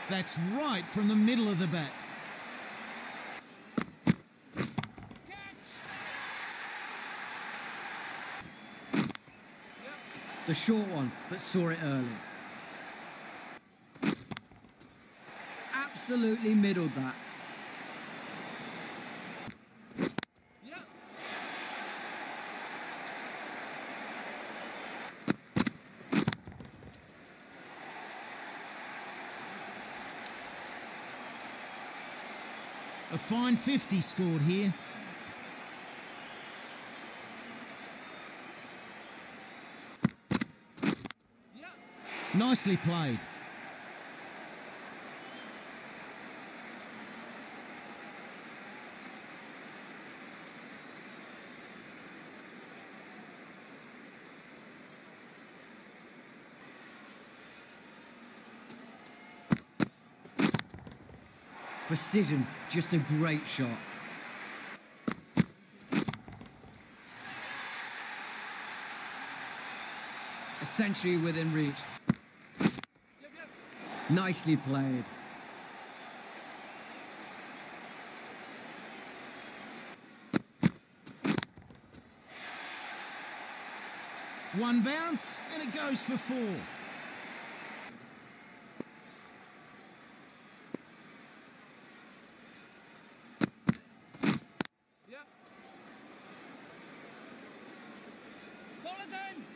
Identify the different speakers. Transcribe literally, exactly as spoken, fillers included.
Speaker 1: That's right from the middle of the bat.
Speaker 2: The short one, but saw it early. Absolutely middled that.
Speaker 1: A fine fifty scored here. Nicely played.
Speaker 2: Precision, just a great shot. Essentially within reach. Nicely played.
Speaker 1: One bounce and it goes for four.
Speaker 3: Ball is in.